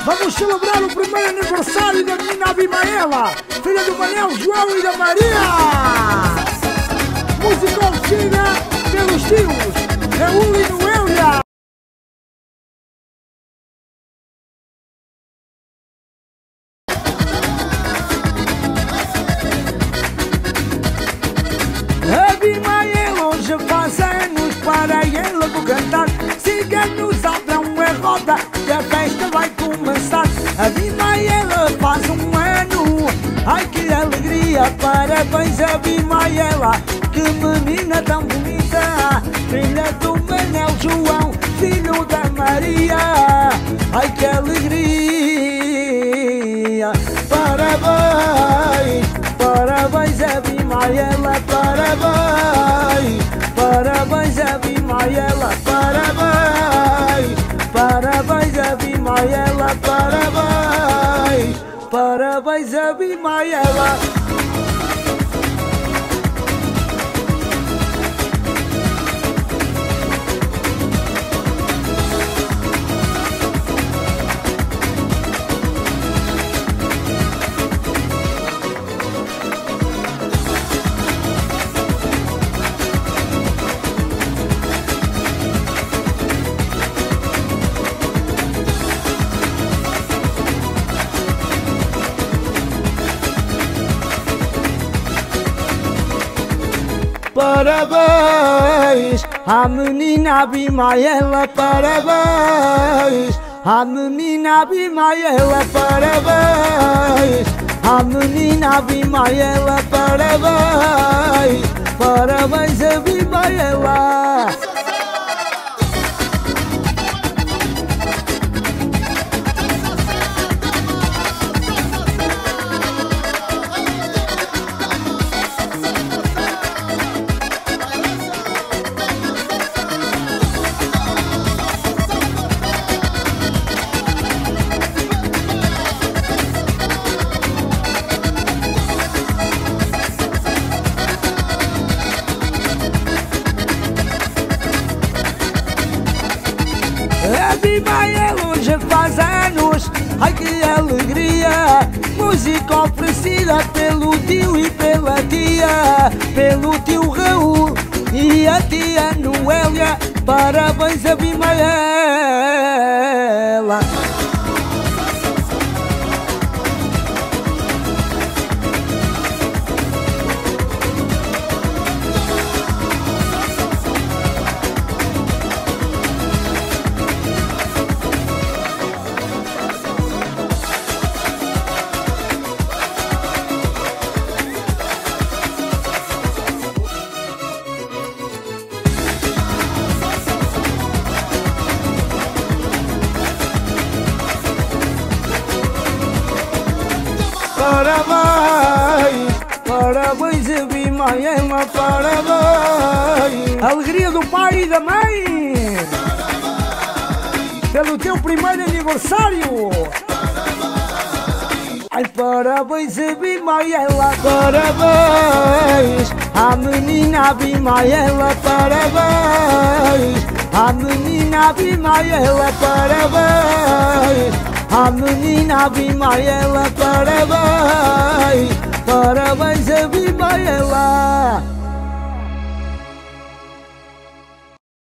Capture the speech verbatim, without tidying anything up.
Vamos celebrar o primeiro aniversário da menina Abimaela, filha do Manel, João e da Maria. Música oferecida pelos tios Raul e Noélia. Abimaela hoje faz anos, para ela vou cantar. Siga-nos, abram a roda, que a festa vai começar. Abimaela faz um ano, ai que alegria. Parabéns Abimaela, que menina tão bonita. Filha do Manel João, filho da Maria. Ai que alegria. Parabéns, parabéns Abimaela, parabéns. Parabéns Abimaela, parabéns. Parabéns Abimaela, parabéns. Parabéns Abimaela. Parabéns à menina Abimaela, parabéns à menina Abimaela, parabéns à menina Abimaela, parabéns. Parabéns Abimaela. Abimaela hoje faz anos, ai que alegria. Música oferecida pelo tio e pela tia, pelo tio Raul e a tia Noélia. Parabéns Abimaela. Parabéns, parabéns Abimaela, parabéns. Alegria do pai e da mãe, pelo teu primeiro aniversário. Ai, parabéns Abimaela, parabéns à menina Abimaela, parabéns à menina Abimaela, parabéns. A menina Abimaela, parabéns. Parabéns Abimaela.